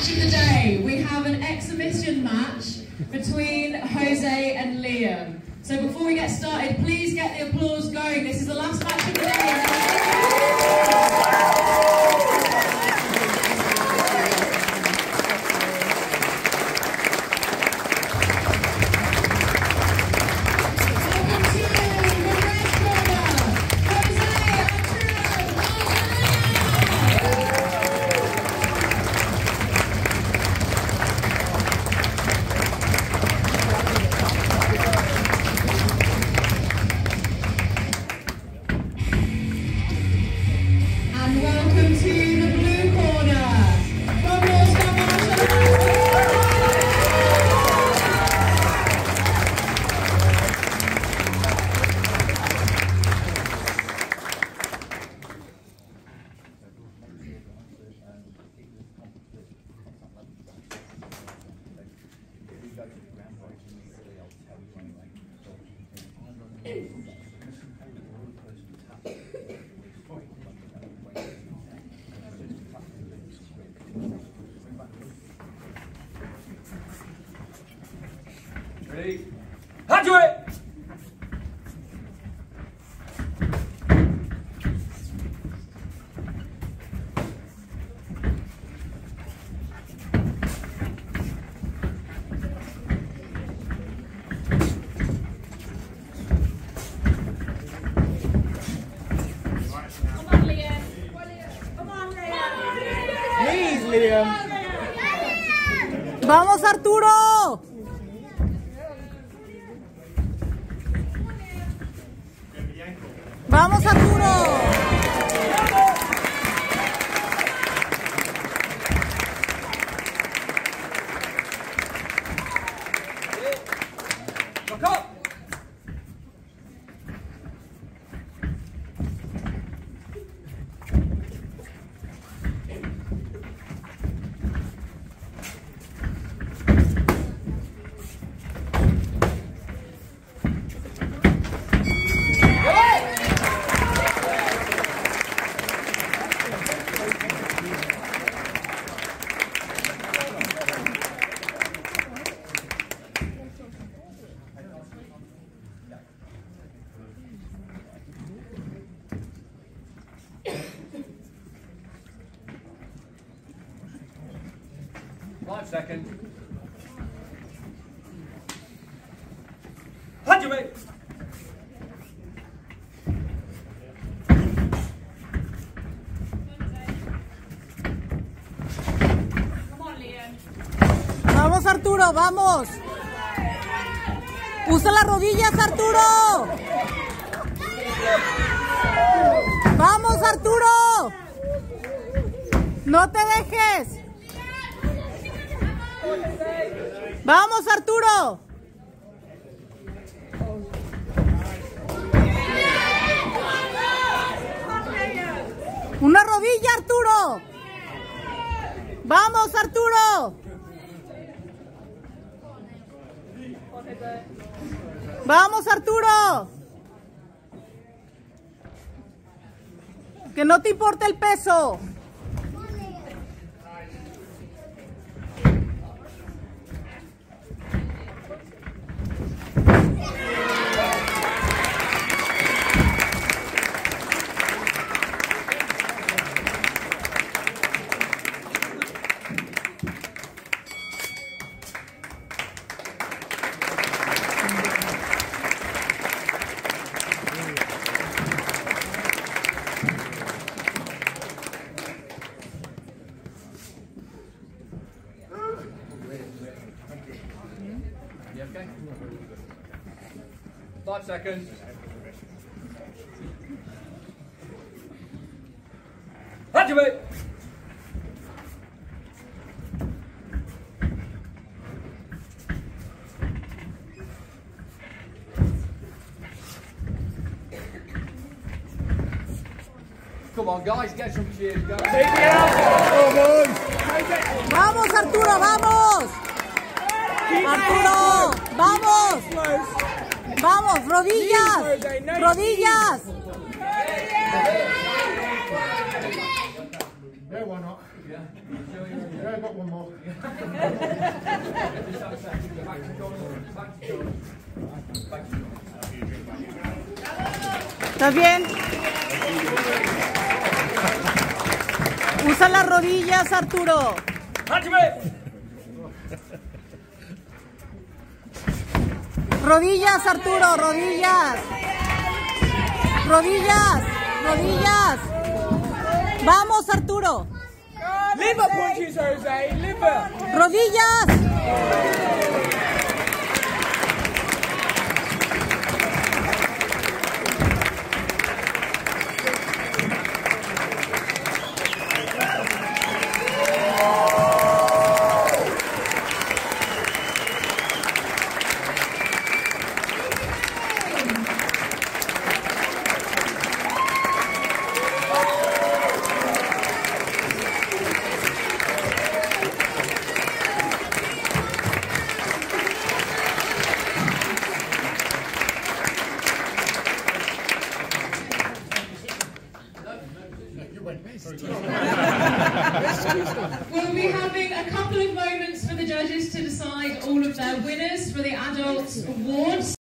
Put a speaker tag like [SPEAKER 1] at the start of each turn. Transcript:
[SPEAKER 1] match of the day. We have an exhibition match between Jose and Liam. So before we get started, please get the applause going. This is the last match of the day.
[SPEAKER 2] Ready? Hot to it!
[SPEAKER 3] Please, Liam.
[SPEAKER 4] ¡Vamos, Arturo! ¡Vamos, Arturo!
[SPEAKER 2] Second. Hot to it!
[SPEAKER 4] ¡Vamos, Arturo! ¡Vamos! ¡Usa las rodillas, Arturo! ¡Vamos, Arturo! ¡No te dejes! ¡Vamos, Arturo! ¡Una rodilla, Arturo! ¡Vamos, Arturo! ¡Vamos, Arturo! ¡Que no te importe el peso!
[SPEAKER 2] You okay? 5 seconds. Activate! Come on, guys, get some cheers going.
[SPEAKER 4] ¡Vamos, Arturo, vamos! ¡Arturo, vamos! ¡Vamos, rodillas! ¡Rodillas!
[SPEAKER 2] Yeah? Show you.
[SPEAKER 3] Yeah, I've got one more.
[SPEAKER 2] Just have a second. Go back to John. Back to John. Back to John.
[SPEAKER 4] ¿Estás bien? Usa las rodillas, Arturo. Rodillas, Arturo, rodillas. Rodillas, rodillas. Vamos, Arturo.
[SPEAKER 3] Liver punches, Jose, liver.
[SPEAKER 4] Rodillas.
[SPEAKER 1] We'll be having a couple of moments for the judges to decide all of their winners for the Adults Awards.